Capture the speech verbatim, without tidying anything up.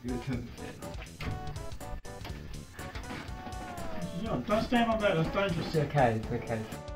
John, don't stand on that, that's dangerous. It's okay, it's okay.